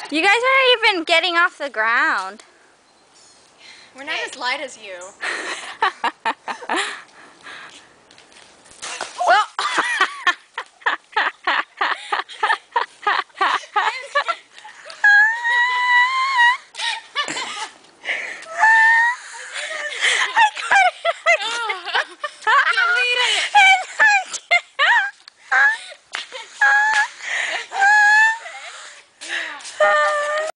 You guys aren't even getting off the ground. We're not as light as you.